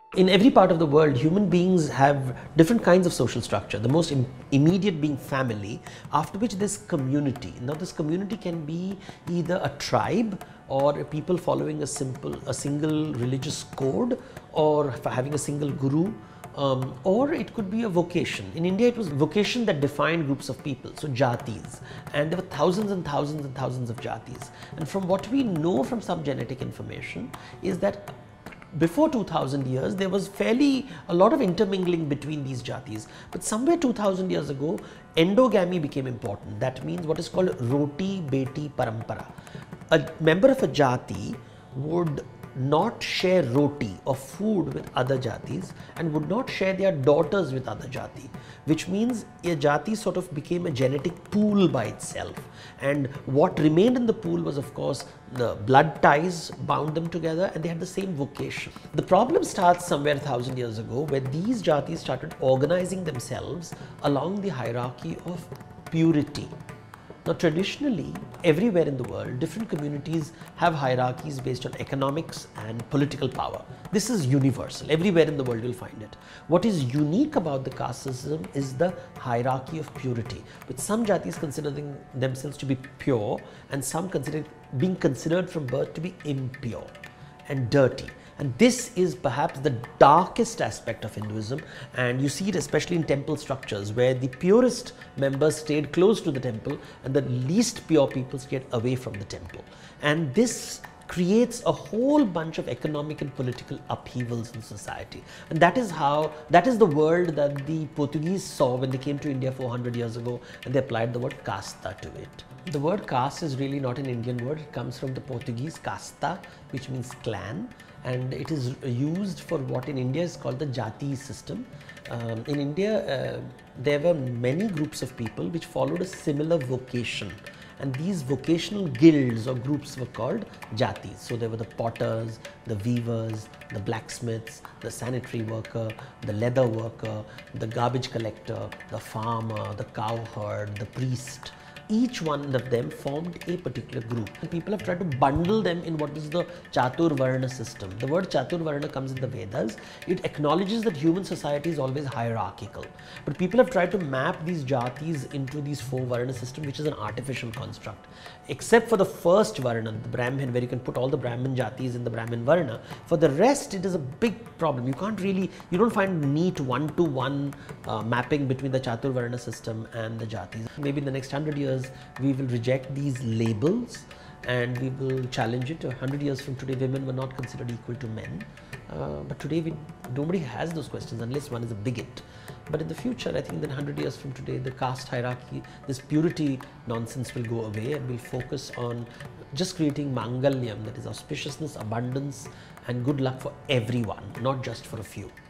In every part of the world, human beings have different kinds of social structure. The most immediate being family, after which there's community. Now this community can be either a tribe or people following a single religious code, or having a single guru, or it could be a vocation. In India, it was vocation that defined groups of people, so jatis, and there were thousands and thousands and thousands of jatis. And from what we know from some genetic information is that before 2000 years, there was a lot of intermingling between these jatis. But somewhere 2000 years ago, endogamy became important. That means what is called roti beti parampara. A member of a jati would not share roti or food with other jatis and would not share their daughters with other jati, which means a jati sort of became a genetic pool by itself. And what remained in the pool was, of course, the blood ties bound them together, and they had the same vocation. The problem starts somewhere 1000 years ago, where these jatis started organizing themselves along the hierarchy of purity. Now traditionally, everywhere in the world, different communities have hierarchies based on economics and political power. This is universal. Everywhere in the world you'll find it. What is unique about the caste system is the hierarchy of purity, with some jatis considering themselves to be pure and some being considered from birth to be impure and dirty. And this is perhaps the darkest aspect of Hinduism, and you see it especially in temple structures, where the purest members stayed close to the temple and the least pure people stayed away from the temple. And this creates a whole bunch of economic and political upheavals in society. And that is the world that the Portuguese saw when they came to India 400 years ago, and they applied the word casta to it. The word caste is really not an Indian word. It comes from the Portuguese casta, which means clan, and it is used for what in India is called the jati system. In India, there were many groups of people which followed a similar vocation, and these vocational guilds or groups were called jatis. So there were the potters, the weavers, the blacksmiths, the sanitary worker, the leather worker, the garbage collector, the farmer, the cowherd, the priest. Each one of them formed a particular group. And people have tried to bundle them in what is the Chatur Varna system. The word Chatur Varna comes in the Vedas. It acknowledges that human society is always hierarchical. But people have tried to map these jatis into these 4 Varna system, which is an artificial construct. Except for the first Varna, the Brahmin, where you can put all the Brahmin jatis in the Brahmin Varna. For the rest, it is a big problem. You don't find neat one-to-one mapping between the Chatur Varna system and the jatis. Maybe in the next 100 years, we will reject these labels and we will challenge it. 100 years from today, women were not considered equal to men. But today, nobody has those questions unless one is a bigot. But in the future, I think that 100 years from today, the caste hierarchy, this purity nonsense will go away, and we'll focus on just creating mangalyam, that is auspiciousness, abundance, and good luck for everyone, not just for a few.